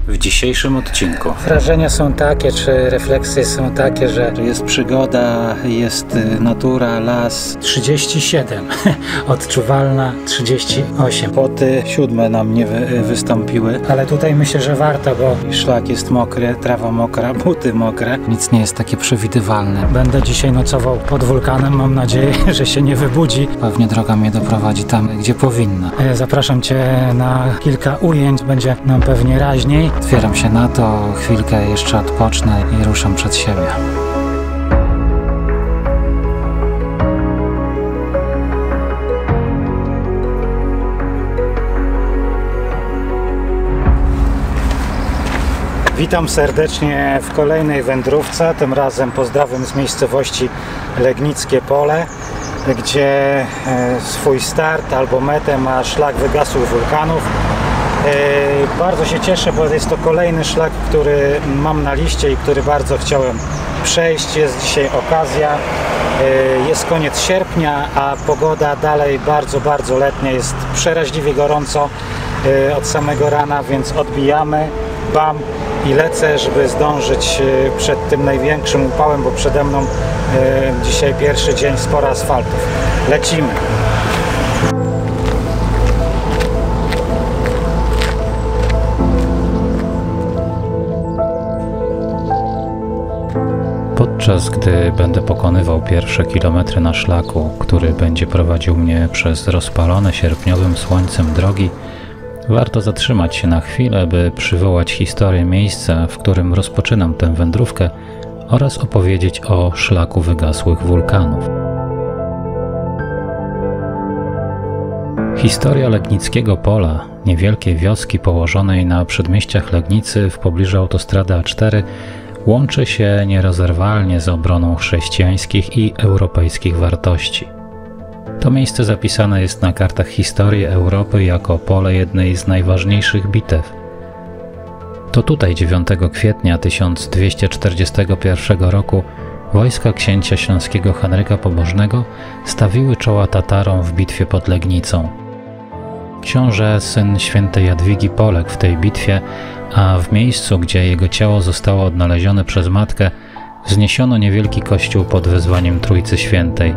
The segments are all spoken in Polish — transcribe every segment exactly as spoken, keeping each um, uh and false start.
w dzisiejszym odcinku. Wrażenia są takie, czy refleksje są takie, że Jest przygoda, jest natura, las. trzydzieści siedem, odczuwalna trzydzieści osiem. Poty siódme nam nie wy, wystąpiły. Ale tutaj myślę, że warto, bo Szlak jest mokry, trawa mokra, buty mokre. Nic nie jest takie przewidywalne. będę dzisiaj nocował pod wulkanem. Mam nadzieję, że się nie wybudzi. Pewnie droga mnie doprowadzi tam, gdzie powinna. E, Zapraszam Cię na kilka ujęć, będzie nam pewnie raźniej. Otwieram się na to, chwilkę jeszcze odpocznę i ruszam przed siebie. Witam serdecznie w kolejnej wędrówce. Tym razem pozdrawiam z miejscowości Legnickie Pole, gdzie e, swój start albo metę ma szlak wygasłych wulkanów. E, Bardzo się cieszę, bo jest to kolejny szlak, który mam na liście i który bardzo chciałem przejść. Jest dzisiaj okazja. E, Jest koniec sierpnia, a pogoda dalej bardzo, bardzo letnia. Jest przeraźliwie gorąco e, od samego rana, więc odbijamy. Bam i lecę, żeby zdążyć e, przed tym największym upałem, bo przede mną e, dzisiaj pierwszy dzień, sporo asfaltów. Lecimy. Podczas gdy będę pokonywał pierwsze kilometry na szlaku, który będzie prowadził mnie przez rozpalone sierpniowym słońcem drogi, warto zatrzymać się na chwilę, by przywołać historię miejsca, w którym rozpoczynam tę wędrówkę, oraz opowiedzieć o szlaku wygasłych wulkanów. Historia Legnickiego Pola, niewielkiej wioski położonej na przedmieściach Legnicy w pobliżu autostrady A cztery, łączy się nierozerwalnie z obroną chrześcijańskich i europejskich wartości. To miejsce zapisane jest na kartach historii Europy jako pole jednej z najważniejszych bitew. To tutaj dziewiątego kwietnia tysiąc dwieście czterdziestego pierwszego roku wojska księcia śląskiego Henryka Pobożnego stawiły czoła Tatarom w bitwie pod Legnicą. Książę, syn świętej Jadwigi, poległ w tej bitwie, a w miejscu, gdzie jego ciało zostało odnalezione przez matkę, wzniesiono niewielki kościół pod wezwaniem Trójcy Świętej.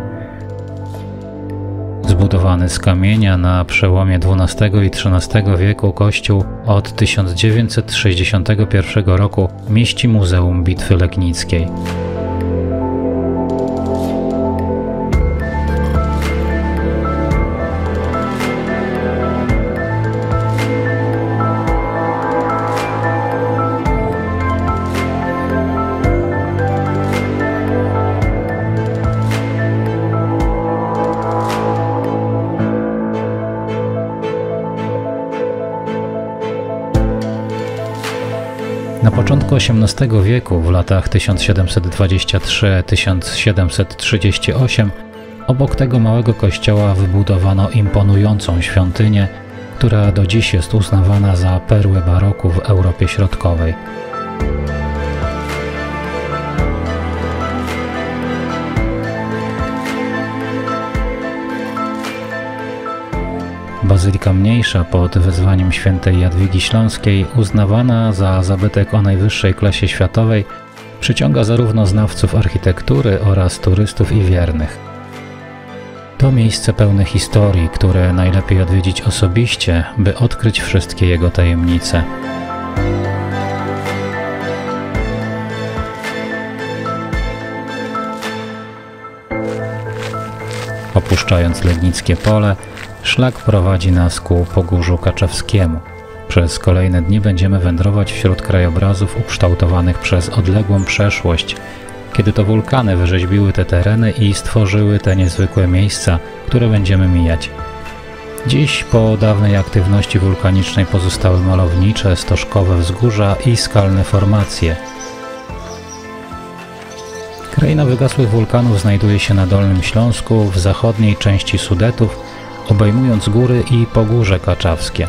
Zbudowany z kamienia na przełomie dwunastego i trzynastego wieku kościół od tysiąc dziewięćset sześćdziesiątego pierwszego roku mieści Muzeum Bitwy Legnickiej. Na początku osiemnastego wieku, w latach tysiąc siedemset dwadzieścia trzy do tysiąc siedemset trzydzieści osiem, obok tego małego kościoła wybudowano imponującą świątynię, która do dziś jest uznawana za perłę baroku w Europie Środkowej. Bazylika mniejsza pod wezwaniem świętej Jadwigi Śląskiej, uznawana za zabytek o najwyższej klasie światowej, przyciąga zarówno znawców architektury oraz turystów i wiernych. To miejsce pełne historii, które najlepiej odwiedzić osobiście, by odkryć wszystkie jego tajemnice. Opuszczając Legnickie Pole, szlak prowadzi nas ku Pogórzu Kaczewskiemu. Przez kolejne dni będziemy wędrować wśród krajobrazów ukształtowanych przez odległą przeszłość, kiedy to wulkany wyrzeźbiły te tereny i stworzyły te niezwykłe miejsca, które będziemy mijać. Dziś po dawnej aktywności wulkanicznej pozostały malownicze, stożkowe wzgórza i skalne formacje. Kraina wygasłych wulkanów znajduje się na Dolnym Śląsku, w zachodniej części Sudetów, obejmując góry i Pogórze Kaczawskie.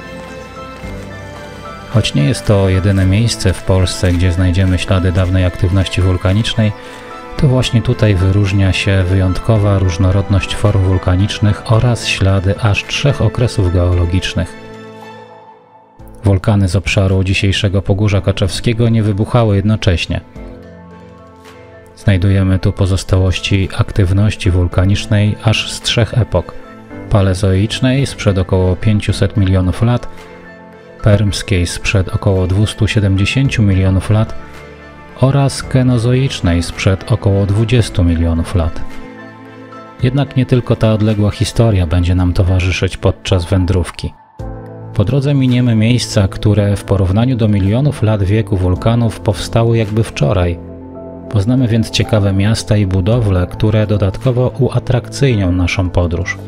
Choć nie jest to jedyne miejsce w Polsce, gdzie znajdziemy ślady dawnej aktywności wulkanicznej, to właśnie tutaj wyróżnia się wyjątkowa różnorodność form wulkanicznych oraz ślady aż trzech okresów geologicznych. wulkany z obszaru dzisiejszego Pogórza Kaczewskiego nie wybuchały jednocześnie. Znajdujemy tu pozostałości aktywności wulkanicznej aż z trzech epok: palezoicznej sprzed około pięciuset milionów lat, permskiej sprzed około dwieście siedemdziesiąt milionów lat oraz kenozoicznej sprzed około dwudziestu milionów lat. Jednak nie tylko ta odległa historia będzie nam towarzyszyć podczas wędrówki. Po drodze miniemy miejsca, które w porównaniu do milionów lat wieku wulkanów powstały jakby wczoraj. Poznamy więc ciekawe miasta i budowle, które dodatkowo uatrakcyjnią naszą podróż.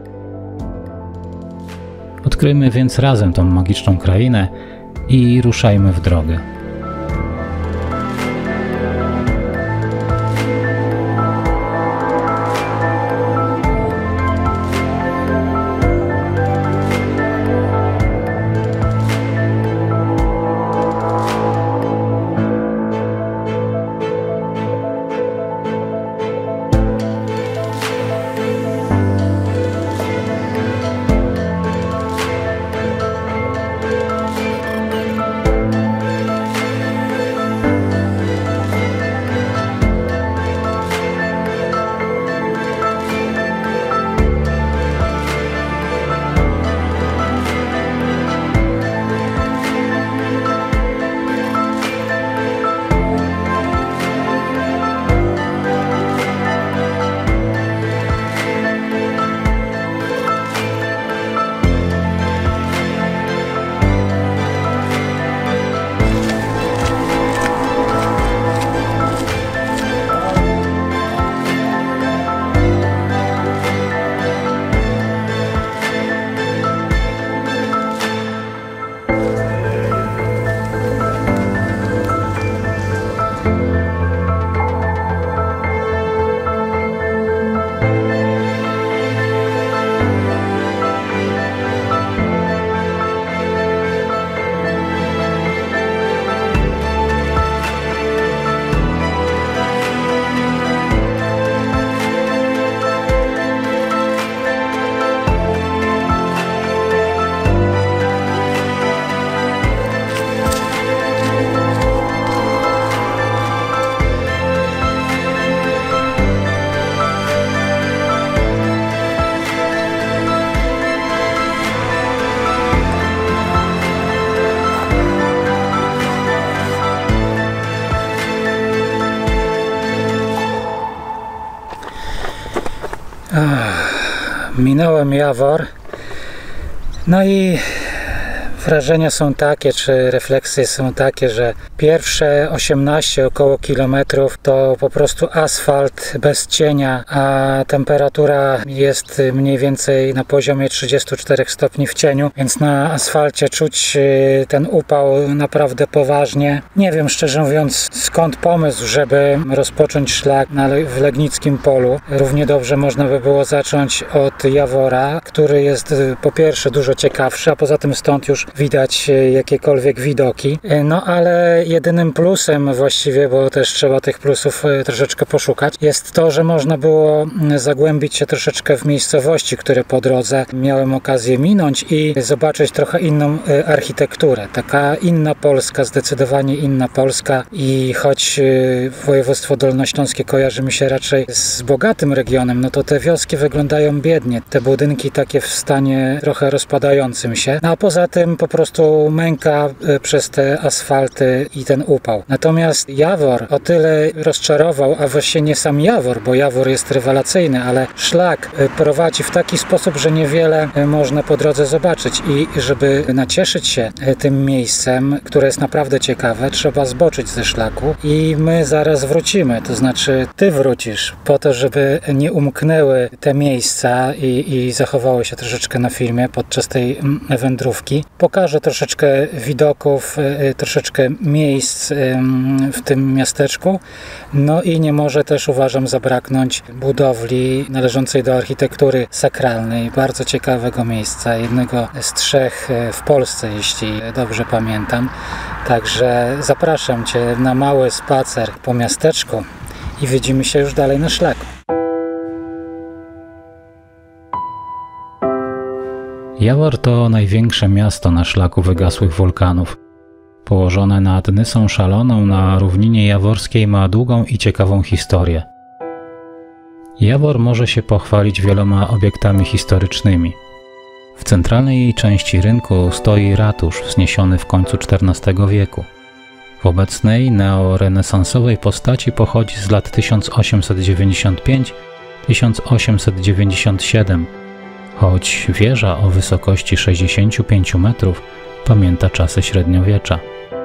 Odkryjmy więc razem tą magiczną krainę i ruszajmy w drogę. Minąłem Jawor, no i wrażenia są takie, czy refleksje są takie, że pierwsze osiemnaście około kilometrów to po prostu asfalt bez cienia, a temperatura jest mniej więcej na poziomie trzydziestu czterech stopni w cieniu, więc na asfalcie czuć ten upał naprawdę poważnie. Nie wiem, szczerze mówiąc, skąd pomysł, żeby rozpocząć szlak na, w Legnickim Polu. Równie dobrze można by było zacząć od Jawora, który jest po pierwsze dużo ciekawszy, a poza tym stąd już widać jakiekolwiek widoki. No ale jedynym plusem właściwie, bo też trzeba tych plusów troszeczkę poszukać, jest to, że można było zagłębić się troszeczkę w miejscowości, które po drodze miałem okazję minąć i zobaczyć trochę inną architekturę. Taka inna Polska, zdecydowanie inna Polska i choć województwo dolnośląskie kojarzy mi się raczej z bogatym regionem, no to te wioski wyglądają biednie. Te budynki takie w stanie trochę rozpadającym się. No a poza tym po prostu męka przez te asfalty i ten upał. Natomiast Jawor o tyle rozczarował, a właściwie nie sam Jawor, bo Jawor jest rewelacyjny, ale szlak prowadzi w taki sposób, że niewiele można po drodze zobaczyć i żeby nacieszyć się tym miejscem, które jest naprawdę ciekawe, trzeba zboczyć ze szlaku i my zaraz wrócimy, to znaczy ty wrócisz po to, żeby nie umknęły te miejsca i, i zachowały się troszeczkę na filmie podczas tej wędrówki. Pokażę troszeczkę widoków, troszeczkę miejsc w tym miasteczku. No i nie może też, uważam, zabraknąć budowli należącej do architektury sakralnej. Bardzo ciekawego miejsca, jednego z trzech w Polsce, jeśli dobrze pamiętam. Także zapraszam Cię na mały spacer po miasteczku i widzimy się już dalej na szlaku. Jawor to największe miasto na szlaku wygasłych wulkanów. Położone nad Nysą Szaloną na równinie jaworskiej ma długą i ciekawą historię. Jawor może się pochwalić wieloma obiektami historycznymi. W centralnej jej części rynku stoi ratusz wzniesiony w końcu czternastego wieku. W obecnej neorenesansowej postaci pochodzi z lat tysiąc osiemset dziewięćdziesiąt piąty do tysiąc osiemset dziewięćdziesiątego siódmego, choć wieża o wysokości sześćdziesięciu pięciu metrów pamięta czasy średniowiecza.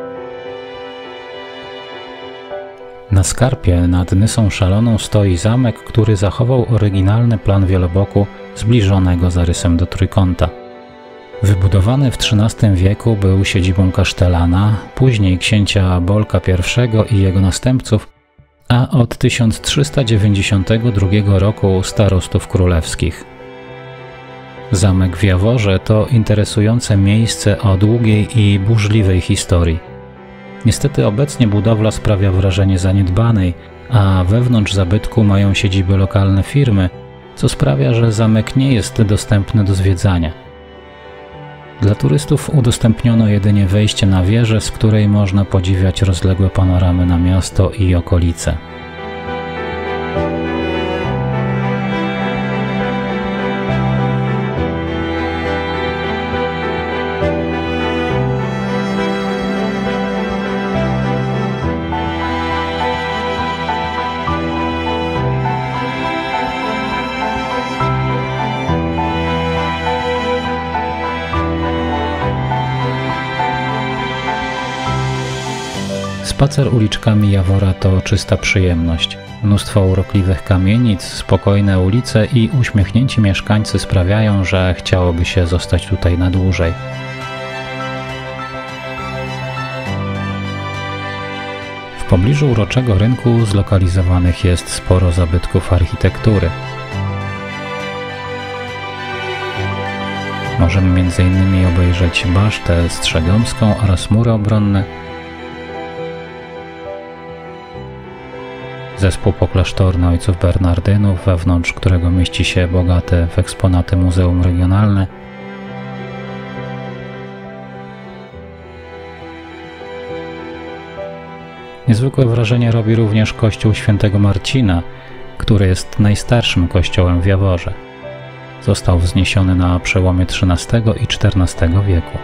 Na skarpie nad Nysą Szaloną stoi zamek, który zachował oryginalny plan wieloboku zbliżonego zarysem do trójkąta. Wybudowany w trzynastym wieku był siedzibą kasztelana, później księcia Bolka pierwszego i jego następców, a od tysiąc trzysta dziewięćdziesiątego drugiego roku starostów królewskich. Zamek w Jaworze to interesujące miejsce o długiej i burzliwej historii. Niestety obecnie budowla sprawia wrażenie zaniedbanej, a wewnątrz zabytku mają siedziby lokalne firmy, co sprawia, że zamek nie jest dostępny do zwiedzania. Dla turystów udostępniono jedynie wejście na wieżę, z której można podziwiać rozległe panoramy na miasto i okolice. Spacer uliczkami Jawora to czysta przyjemność. Mnóstwo urokliwych kamienic, spokojne ulice i uśmiechnięci mieszkańcy sprawiają, że chciałoby się zostać tutaj na dłużej. W pobliżu uroczego rynku zlokalizowanych jest sporo zabytków architektury. Możemy między innymi obejrzeć basztę strzegomską oraz mury obronne, zespół poklasztorny ojców Bernardynów, wewnątrz którego mieści się bogate w eksponaty muzeum regionalne. Niezwykłe wrażenie robi również kościół świętego Marcina, który jest najstarszym kościołem w Jaworze. Został wzniesiony na przełomie trzynastego i czternastego wieku.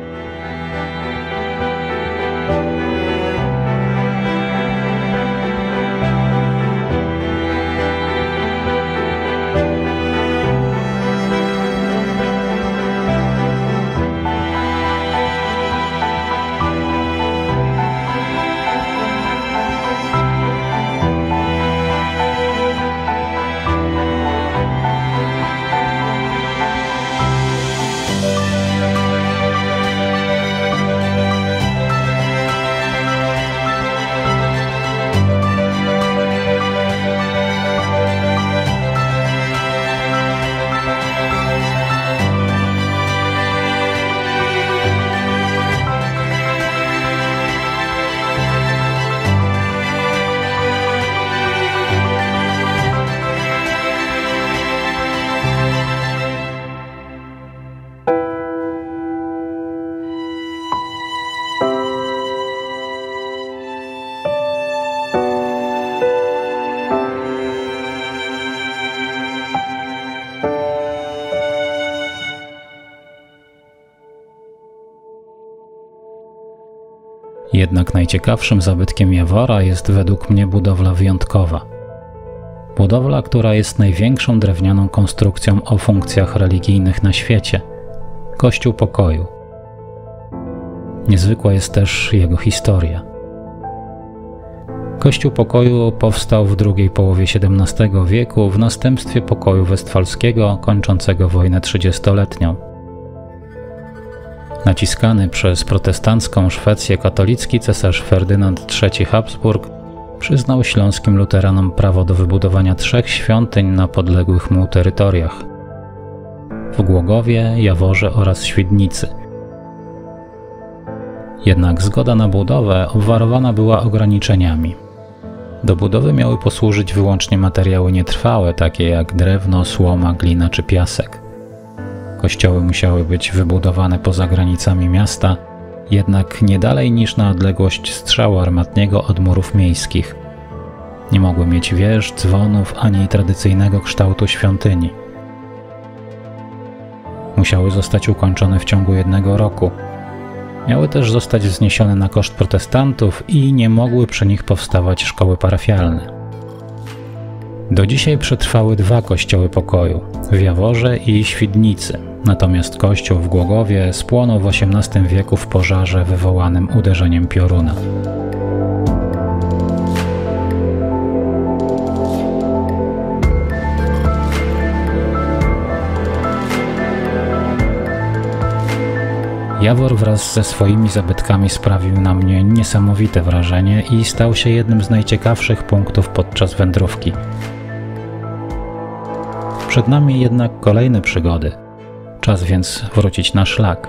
Jednak najciekawszym zabytkiem Jawora jest według mnie budowla wyjątkowa. Budowla, która jest największą drewnianą konstrukcją o funkcjach religijnych na świecie – Kościół Pokoju. Niezwykła jest też jego historia. Kościół Pokoju powstał w drugiej połowie siedemnastego wieku w następstwie pokoju westfalskiego kończącego wojnę trzydziestoletnią. Naciskany przez protestancką Szwecję katolicki cesarz Ferdynand trzeci Habsburg przyznał śląskim luteranom prawo do wybudowania trzech świątyń na podległych mu terytoriach – w Głogowie, Jaworze oraz Świdnicy. Jednak zgoda na budowę obwarowana była ograniczeniami. Do budowy miały posłużyć wyłącznie materiały nietrwałe, takie jak drewno, słoma, glina czy piasek. Kościoły musiały być wybudowane poza granicami miasta, jednak nie dalej niż na odległość strzału armatniego od murów miejskich. Nie mogły mieć wież, dzwonów ani tradycyjnego kształtu świątyni. Musiały zostać ukończone w ciągu jednego roku. Miały też zostać wzniesione na koszt protestantów i nie mogły przy nich powstawać szkoły parafialne. Do dzisiaj przetrwały dwa kościoły pokoju, w Jaworze i Świdnicy, natomiast kościół w Głogowie spłonął w osiemnastym wieku w pożarze wywołanym uderzeniem pioruna. Jawor wraz ze swoimi zabytkami sprawił na mnie niesamowite wrażenie i stał się jednym z najciekawszych punktów podczas wędrówki. Przed nami jednak kolejne przygody. Czas więc wrócić na szlak.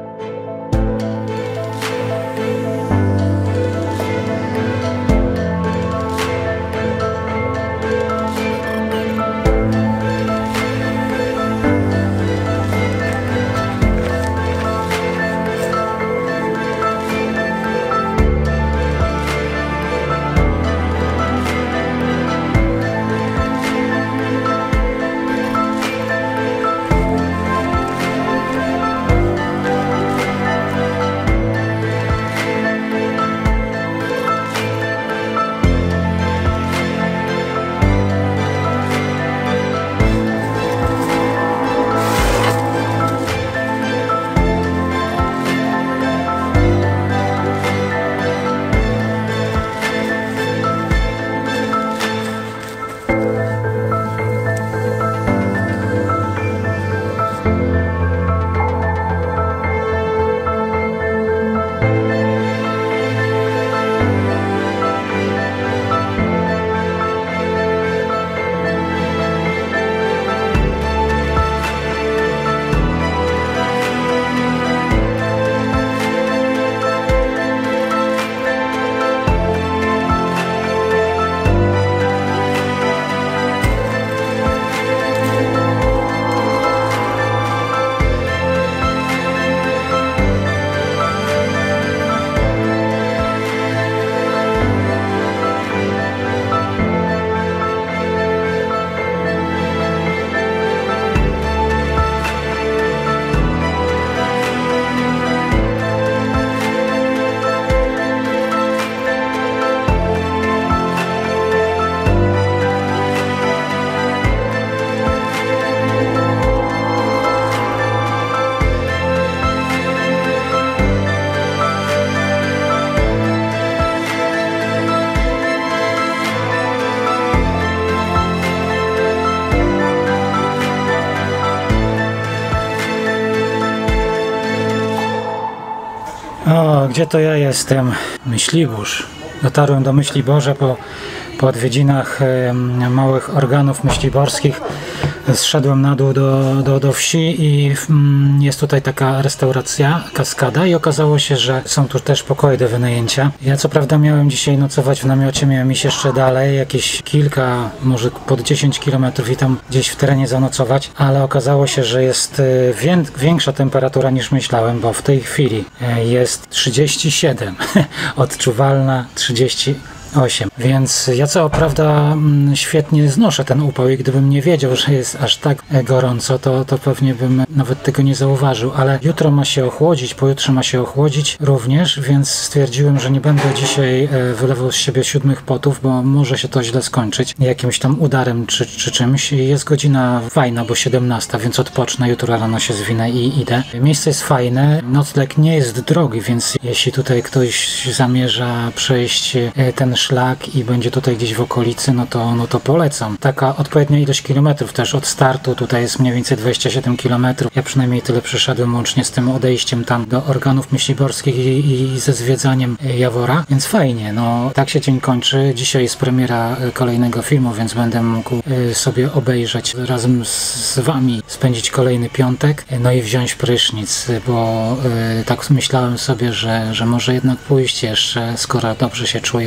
O, gdzie to ja jestem? Myślibórz. Dotarłem do Myśliborza po, po odwiedzinach e, małych organów myśliborskich. Zszedłem na dół do, do, do wsi i mm, jest tutaj taka restauracja, kaskada, i okazało się, że są tu też pokoje do wynajęcia. Ja co prawda miałem dzisiaj nocować w namiocie, miałem iść jeszcze dalej, jakieś kilka, może pod dziesięć kilometrów i tam gdzieś w terenie zanocować, ale okazało się, że jest wię, większa temperatura niż myślałem, bo w tej chwili jest trzydzieści siedem, odczuwalna trzydzieści osiem, więc ja co prawda świetnie znoszę ten upał i gdybym nie wiedział, że jest aż tak gorąco, to, to pewnie bym nawet tego nie zauważył, ale jutro ma się ochłodzić, pojutrze ma się ochłodzić również, więc stwierdziłem, że nie będę dzisiaj wylewał z siebie siódmych potów, bo może się to źle skończyć jakimś tam udarem czy, czy czymś. Jest godzina fajna, bo siedemnasta, więc odpocznę, jutro rano się zwinę i idę. Miejsce jest fajne, nocleg nie jest drogi, więc jeśli tutaj ktoś zamierza przejść ten szlak i będzie tutaj gdzieś w okolicy, no to, no to polecam. Taka odpowiednia ilość kilometrów też od startu, tutaj jest mniej więcej dwadzieścia siedem kilometrów. Ja przynajmniej tyle przeszedłem łącznie z tym odejściem tam do organów myśliborskich i, i ze zwiedzaniem Jawora, więc fajnie, no tak się dzień kończy. Dzisiaj jest premiera kolejnego filmu, więc będę mógł sobie obejrzeć razem z wami, spędzić kolejny piątek, no i wziąć prysznic, bo tak myślałem sobie, że, że może jednak pójść jeszcze, skoro dobrze się czuję, ale jak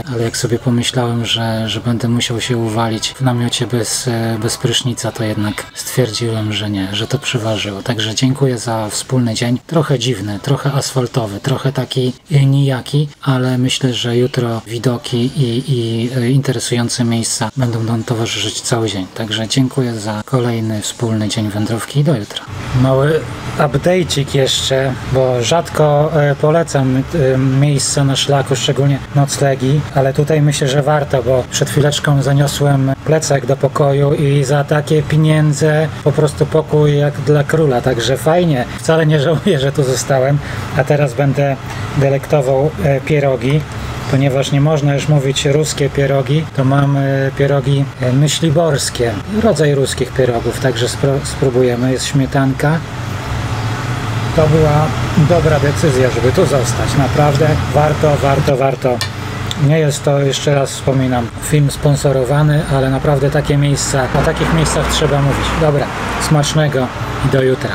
sobie pomyślałem, że, że będę musiał się uwalić w namiocie bez, bez prysznica, to jednak stwierdziłem, że nie, że to przeważyło. Także dziękuję za wspólny dzień. Trochę dziwny, trochę asfaltowy, trochę taki nijaki, ale myślę, że jutro widoki i, i interesujące miejsca będą nam towarzyszyć cały dzień. Także dziękuję za kolejny wspólny dzień wędrówki i do jutra. Mały update'ik jeszcze, bo rzadko e, polecam e, miejsca na szlaku, szczególnie noclegi, ale tutaj myślę, że warto, bo przed chwileczką zaniosłem plecak do pokoju i za takie pieniądze po prostu pokój jak dla króla, także fajnie. Wcale nie żałuję, że tu zostałem, a teraz będę delektował e, pierogi. Ponieważ nie można już mówić ruskie pierogi, to mam pierogi myśliborskie, rodzaj ruskich pierogów, także spróbujemy. Jest śmietanka. To była dobra decyzja, żeby tu zostać. Naprawdę warto, warto, warto. Nie jest to, jeszcze raz wspominam, film sponsorowany, ale naprawdę takie miejsca, o takich miejscach trzeba mówić. Dobra, smacznego i do jutra.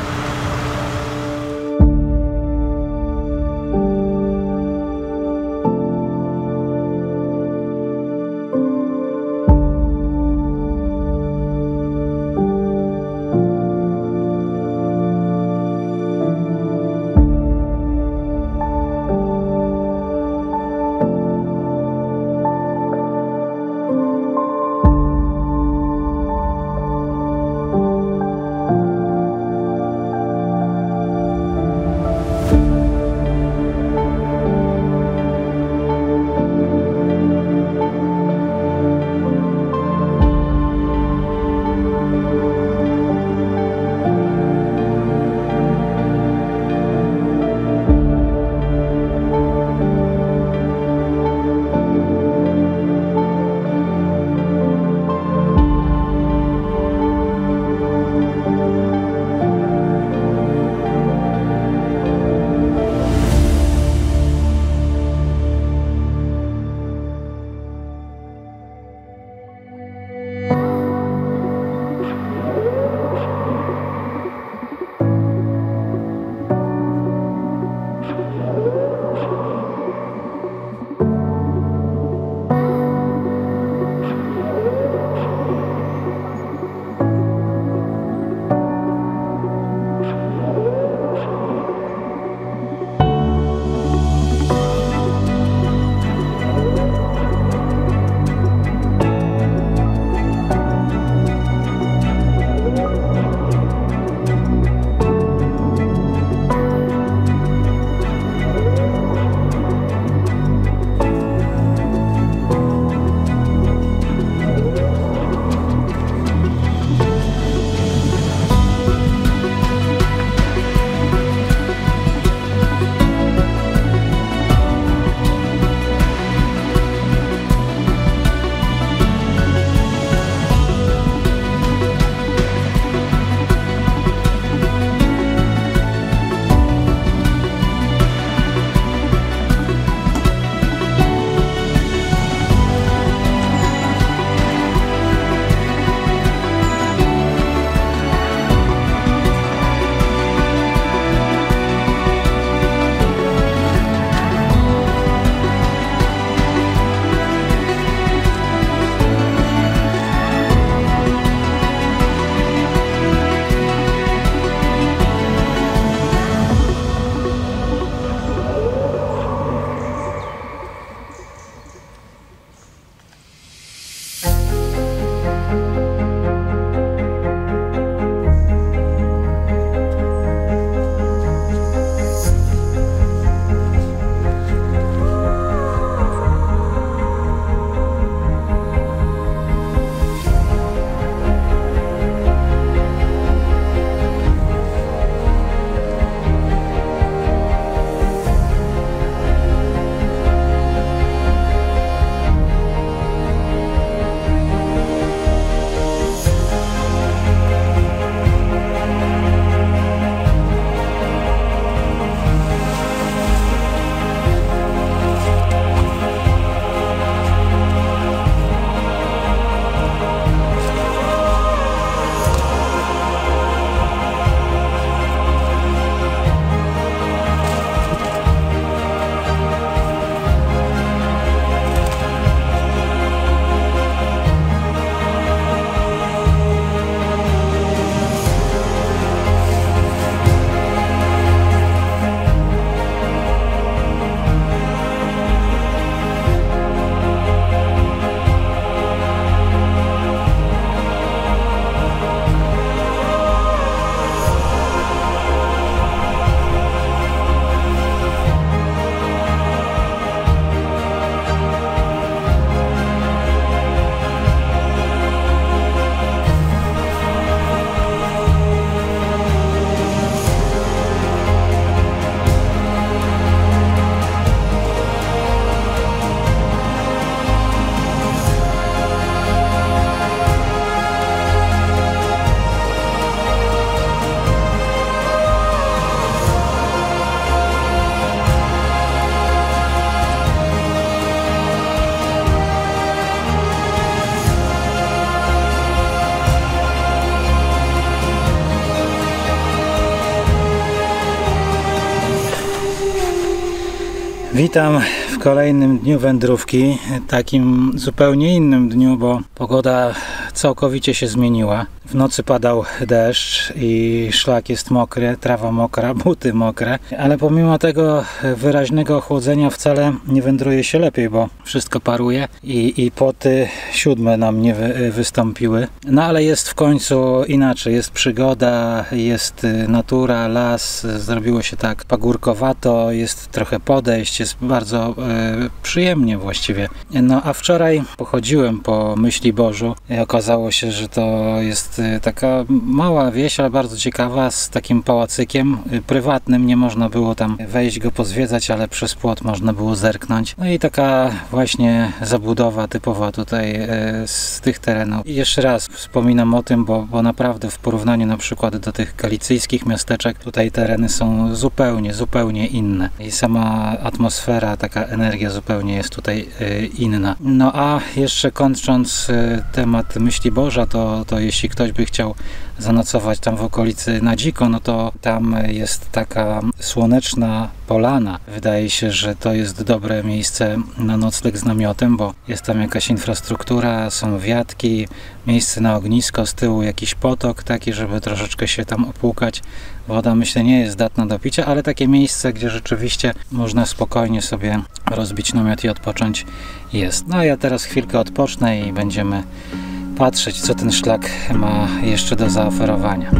Witam w kolejnym dniu wędrówki, takim zupełnie innym dniu, bo pogoda całkowicie się zmieniła. W nocy padał deszcz i szlak jest mokry, trawa mokra, buty mokre, ale pomimo tego wyraźnego ochłodzenia wcale nie wędruje się lepiej, bo wszystko paruje i, i poty siódme nam nie wy, wystąpiły. No ale jest w końcu inaczej, jest przygoda, jest natura, las, zrobiło się tak pagórkowato, jest trochę podejść, jest bardzo e, przyjemnie właściwie. No a wczoraj pochodziłem po Myśliborzu i okazało się, że to jest taka mała wieś, ale bardzo ciekawa, z takim pałacykiem prywatnym. Nie można było tam wejść, go pozwiedzać, ale przez płot można było zerknąć. No i taka właśnie zabudowa typowa tutaj z tych terenów. I jeszcze raz wspominam o tym, bo, bo naprawdę w porównaniu na przykład do tych galicyjskich miasteczek, tutaj tereny są zupełnie, zupełnie inne. I sama atmosfera, taka energia zupełnie jest tutaj inna. No a jeszcze kończąc temat Myśliborza, to, to jeśli ktoś by chciał zanocować tam w okolicy na dziko, no to tam jest taka słoneczna polana. Wydaje się, że to jest dobre miejsce na nocleg z namiotem, bo jest tam jakaś infrastruktura, są wiatki, miejsce na ognisko, z tyłu jakiś potok taki, żeby troszeczkę się tam opłukać. Woda, myślę, nie jest zdatna do picia, ale takie miejsce, gdzie rzeczywiście można spokojnie sobie rozbić namiot i odpocząć, jest. No a ja teraz chwilkę odpocznę i będziemy patrzeć, co ten szlak ma jeszcze do zaoferowania.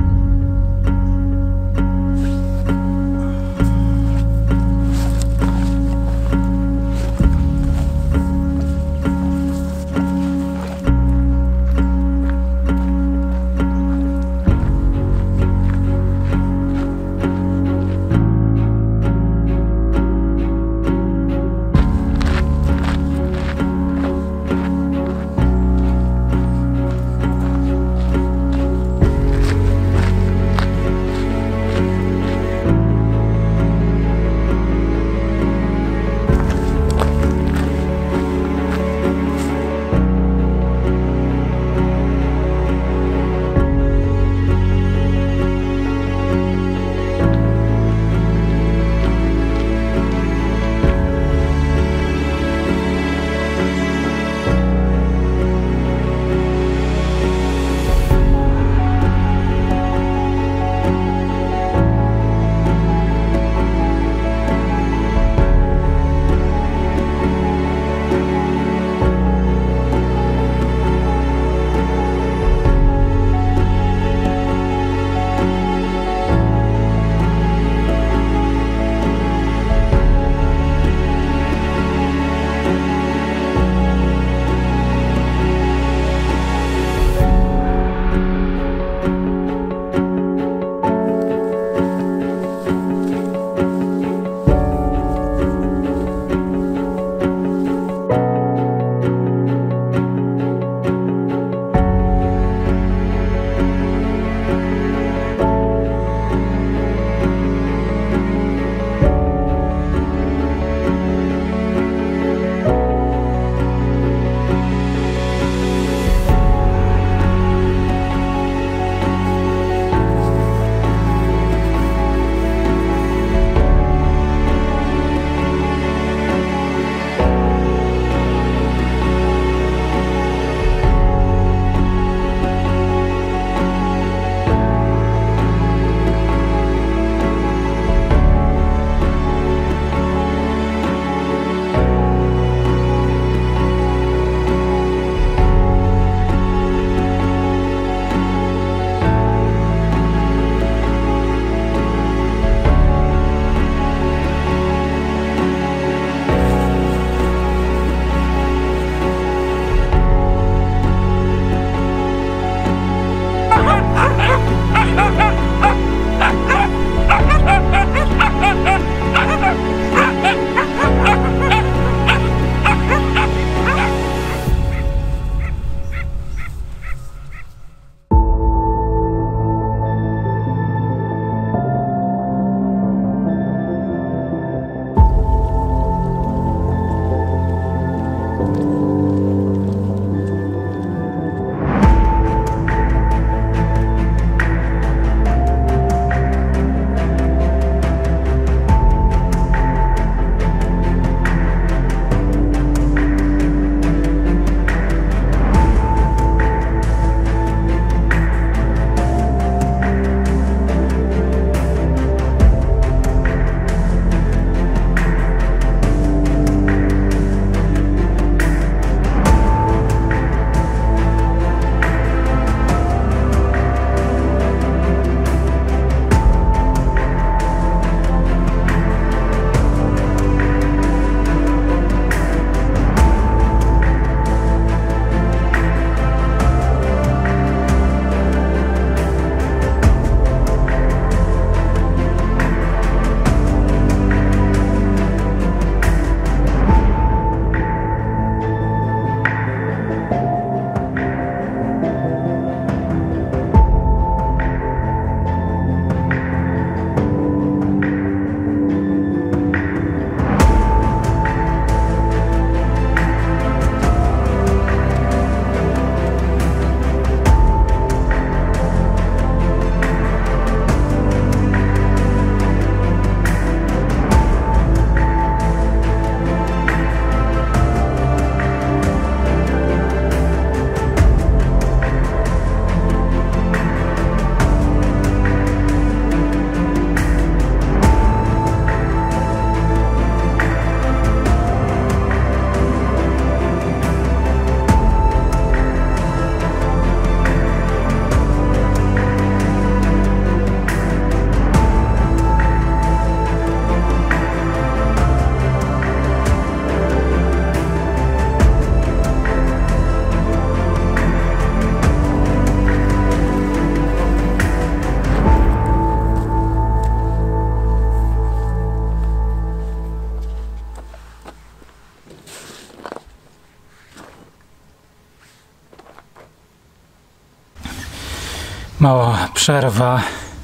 Mała przerwa,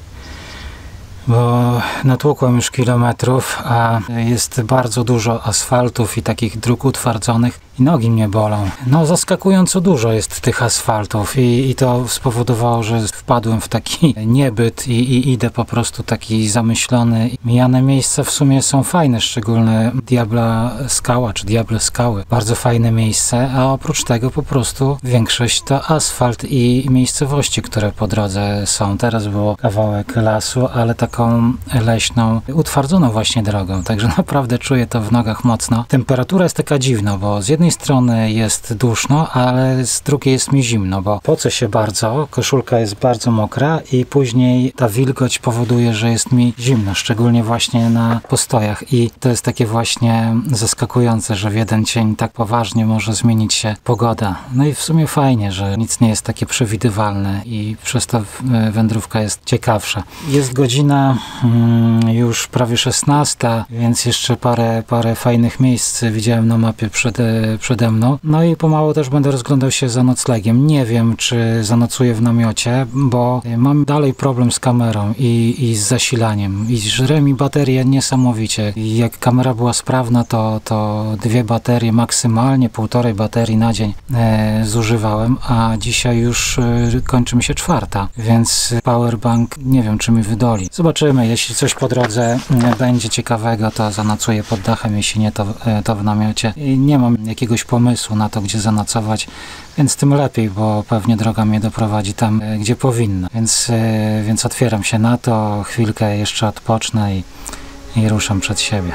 bo natłukłem już kilometrów, a jest bardzo dużo asfaltów i takich dróg utwardzonych i nogi mnie bolą. No zaskakująco dużo jest tych asfaltów i, i to spowodowało, że wpadłem w taki niebyt i, i idę po prostu taki zamyślony. Mijane miejsca w sumie są fajne, szczególnie Diabla Skała czy Diable Skały. Bardzo fajne miejsce, a oprócz tego po prostu większość to asfalt i miejscowości, które po drodze są. Teraz było kawałek lasu, ale taką leśną, utwardzoną właśnie drogą, także naprawdę czuję to w nogach mocno. Temperatura jest taka dziwna, bo z jednej strony jest duszno, ale z drugiej jest mi zimno, bo pocę się bardzo, koszulka jest bardzo mokra i później ta wilgoć powoduje, że jest mi zimno, szczególnie właśnie na postojach i to jest takie właśnie zaskakujące, że w jeden dzień tak poważnie może zmienić się pogoda. No i w sumie fajnie, że nic nie jest takie przewidywalne i przez to wędrówka jest ciekawsza. Jest godzina hmm, już prawie szesnasta, więc jeszcze parę, parę fajnych miejsc widziałem na mapie przed, przede mną. No i pomału też będę rozglądał się za noclegiem. Nie wiem, czy zanocuję w namiocie, bo mam dalej problem z kamerą i, i z zasilaniem. I żre mi baterię niesamowicie. I jak kamera była sprawna, to, to dwie baterie maksymalnie, półtorej baterii na dzień e, zużywałem, a dzisiaj już e, kończy mi się czwarta, więc powerbank nie wiem, czy mi wydoli. Zobaczymy, jeśli coś po drodze będzie ciekawego, to zanocuję pod dachem, jeśli nie, to, to w namiocie. I nie mam jakiegoś pomysłu na to, gdzie zanocować, więc tym lepiej, bo pewnie droga mnie doprowadzi tam, gdzie powinna. Więc, więc otwieram się na to, chwilkę jeszcze odpocznę i, i ruszam przed siebie.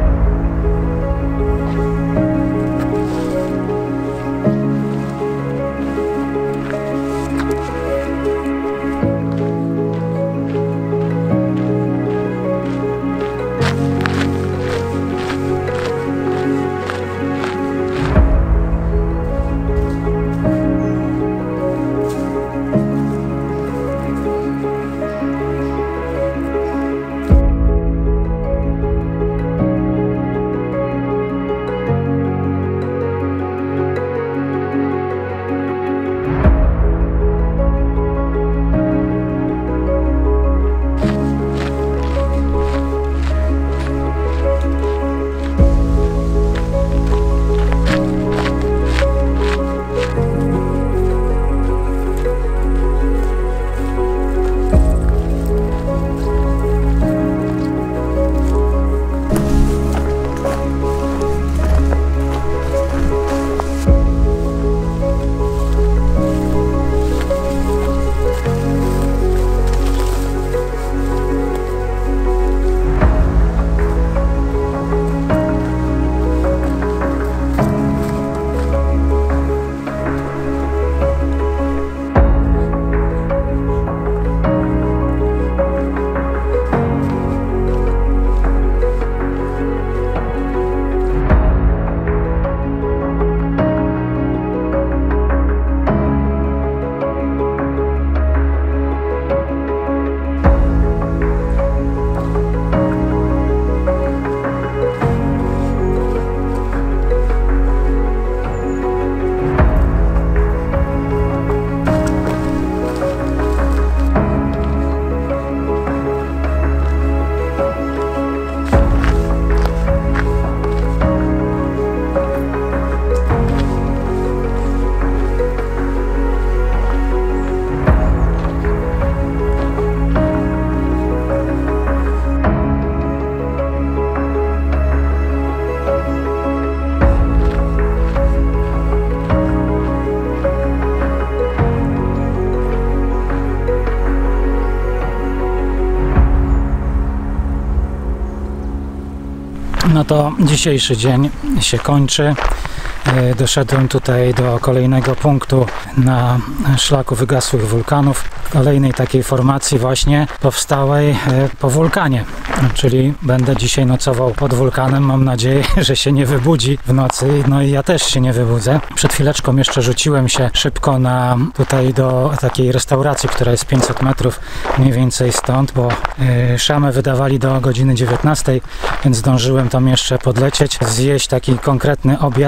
No to dzisiejszy dzień się kończy. Doszedłem tutaj do kolejnego punktu na szlaku wygasłych wulkanów, kolejnej takiej formacji właśnie powstałej po wulkanie, czyli będę dzisiaj nocował pod wulkanem. Mam nadzieję, że się nie wybudzi w nocy, no i ja też się nie wybudzę. Przed chwileczką jeszcze rzuciłem się szybko na tutaj do takiej restauracji, która jest pięćset metrów mniej więcej stąd, bo yy, szamę wydawali do godziny dziewiętnastej, więc zdążyłem tam jeszcze podlecieć, zjeść taki konkretny obiad i podładować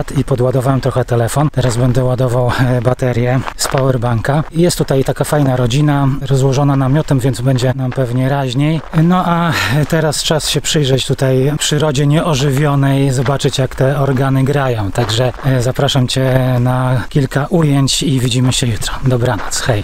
odładowałem trochę telefon. Teraz będę ładował baterię z powerbanka. Jest tutaj taka fajna rodzina rozłożona namiotem, więc będzie nam pewnie raźniej. No a teraz czas się przyjrzeć tutaj przyrodzie nieożywionej, zobaczyć jak te organy grają. Także zapraszam Cię na kilka ujęć i widzimy się jutro. Dobranoc, hej!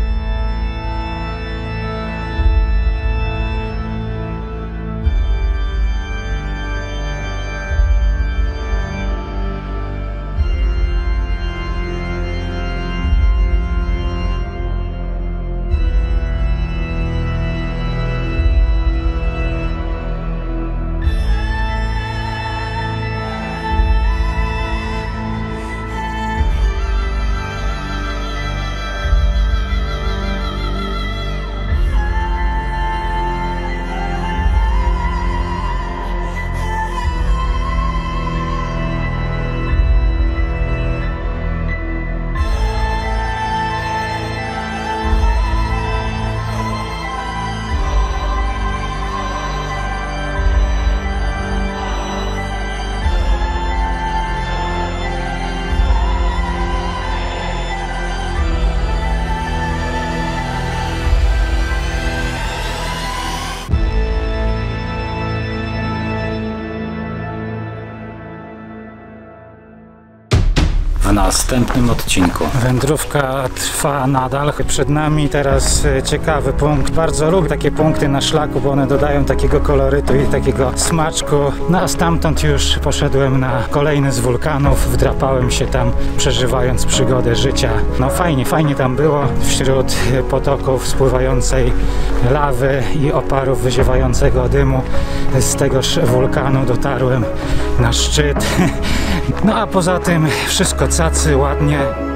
W następnym odcinku. Wędrówka trwa nadal. Przed nami teraz ciekawy punkt. Bardzo lubię takie punkty na szlaku, bo one dodają takiego kolorytu i takiego smaczku. No a stamtąd już poszedłem na kolejny z wulkanów. Wdrapałem się tam, przeżywając przygodę życia. No fajnie, fajnie tam było. Wśród potoków spływającej lawy i oparów wyziewającego dymu z tegoż wulkanu dotarłem na szczyt. No a poza tym wszystko cacy, ładnie.